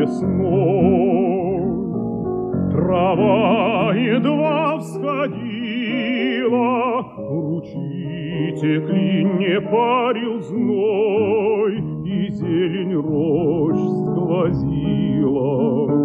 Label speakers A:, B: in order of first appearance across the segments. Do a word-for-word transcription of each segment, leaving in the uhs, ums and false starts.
A: весной. Трава едва всходила, ручьи текли, не парил зной, и зелень рощ сквозила.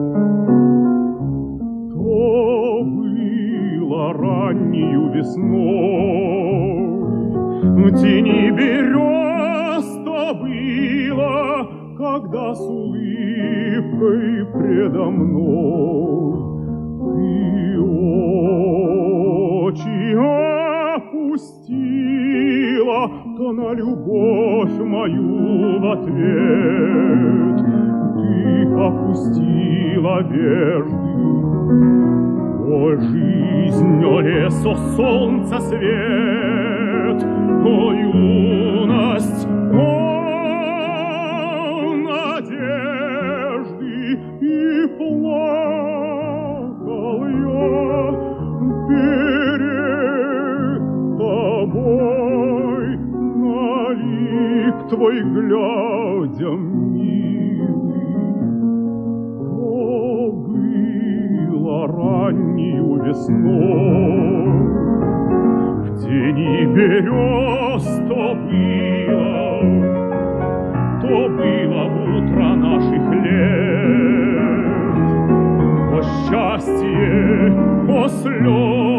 A: То было раннею весной, в тени берез то было, когда с улыбкой предо мной ты очи опустила, то на любовь мою в ответ ты опустила вежды. О, жизнь, о, лес, о, солнце, свет, о, юность, о, надежды, и плакал я перед тобой, на лик твой глядя, милый. То было раннею весной, в тени берез то было, то было в утро наших лет. О счастье, о слезы,